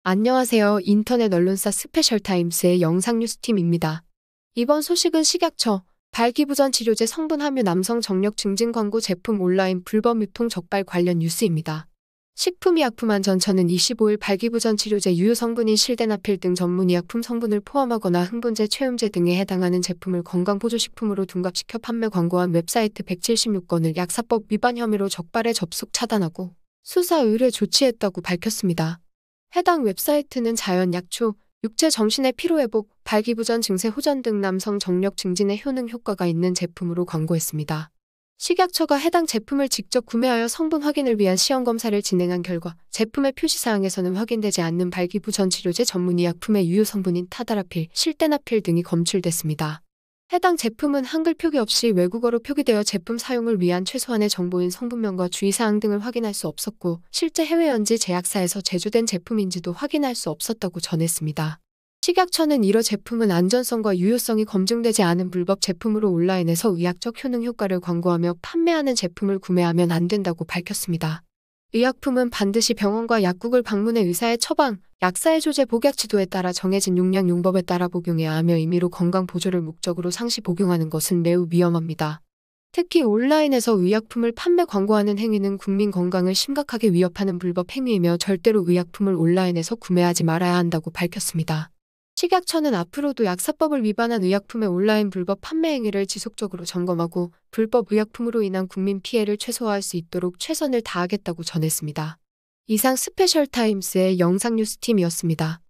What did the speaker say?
안녕하세요. 인터넷 언론사 스페셜타임스의 영상뉴스팀입니다. 이번 소식은 식약처 발기부전 치료제 성분 함유 남성 정력 증진 광고 제품 온라인 불법 유통 적발 관련 뉴스입니다. 식품의약품안전처는 25일 발기부전 치료제 유효 성분인 실데나필 등 전문의약품 성분을 포함하거나 흥분제, 최음제 등에 해당하는 제품을 건강보조식품으로 둔갑시켜 판매 광고한 웹사이트 176건을 약사법 위반 혐의로 적발해 접속 차단하고 수사 의뢰 조치했다고 밝혔습니다. 해당 웹사이트는 자연 약초, 육체 정신의 피로회복, 발기부전 증세 호전 등 남성 정력 증진에 효능 효과가 있는 제품으로 광고했습니다. 식약처가 해당 제품을 직접 구매하여 성분 확인을 위한 시험검사를 진행한 결과 제품의 표시사항에서는 확인되지 않는 발기부전 치료제 전문의약품의 유효 성분인 타다라필, 실데나필 등이 검출됐습니다. 해당 제품은 한글 표기 없이 외국어로 표기되어 제품 사용을 위한 최소한의 정보인 성분명과 주의사항 등을 확인할 수 없었고 실제 해외 연지 제약사에서 제조된 제품인지도 확인할 수 없었다고 전했습니다. 식약처는 이러 제품은 안전성과 유효성이 검증되지 않은 불법 제품으로 온라인에서 의학적 효능 효과를 광고하며 판매하는 제품을 구매하면 안 된다고 밝혔습니다. 의약품은 반드시 병원과 약국을 방문해 의사의 처방, 약사의 조제 복약 지도에 따라 정해진 용량 용법에 따라 복용해야 하며 임의로 건강 보조를 목적으로 상시 복용하는 것은 매우 위험합니다. 특히 온라인에서 의약품을 판매 광고하는 행위는 국민 건강을 심각하게 위협하는 불법 행위이며 절대로 의약품을 온라인에서 구매하지 말아야 한다고 밝혔습니다. 식약처는 앞으로도 약사법을 위반한 의약품의 온라인 불법 판매 행위를 지속적으로 점검하고 불법 의약품으로 인한 국민 피해를 최소화할 수 있도록 최선을 다하겠다고 전했습니다. 이상 스페셜타임스의 영상뉴스팀이었습니다.